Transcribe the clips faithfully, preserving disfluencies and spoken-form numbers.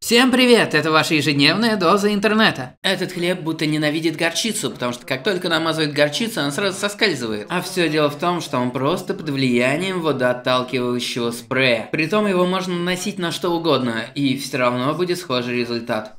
Всем привет! Это ваша ежедневная доза интернета. Этот хлеб будто ненавидит горчицу, потому что как только намазывает горчицу, он сразу соскальзывает. А все дело в том, что он просто под влиянием водоотталкивающего спрея. Притом его можно наносить на что угодно, и все равно будет схожий результат.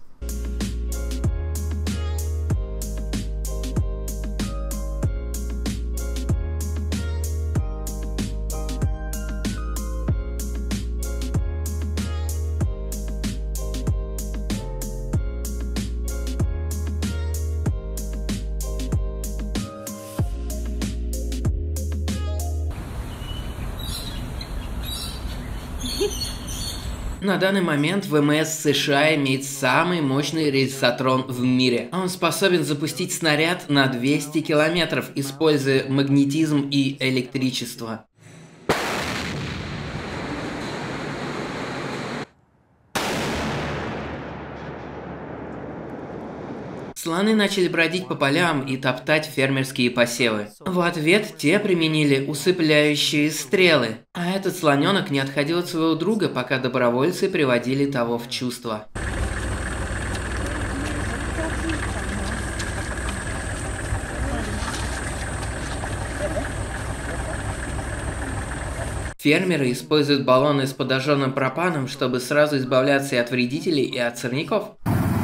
На данный момент ВМС США имеет самый мощный рельсотрон в мире. Он способен запустить снаряд на двести километров, используя магнетизм и электричество. Слоны начали бродить по полям и топтать фермерские посевы. В ответ те применили усыпляющие стрелы. А этот слоненок не отходил от своего друга, пока добровольцы приводили того в чувство. Фермеры используют баллоны с подожженным пропаном, чтобы сразу избавляться и от вредителей, и от сорняков.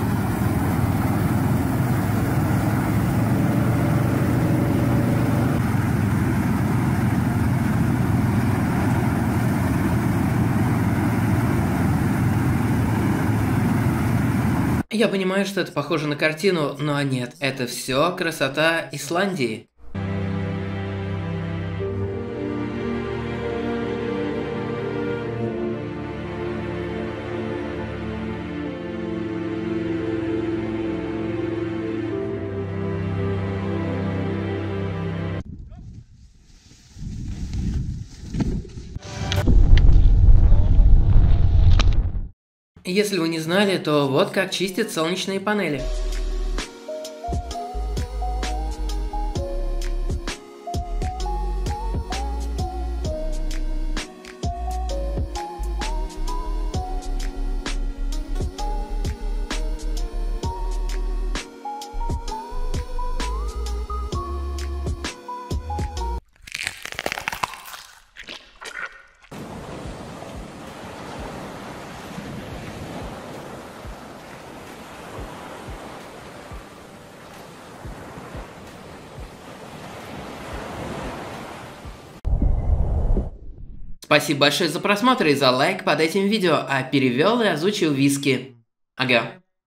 Я понимаю, что это похоже на картину, но нет, это все красота Исландии. Если вы не знали, то вот как чистят солнечные панели. Спасибо большое за просмотр и за лайк под этим видео, а перевел и озвучил Виски. Ага.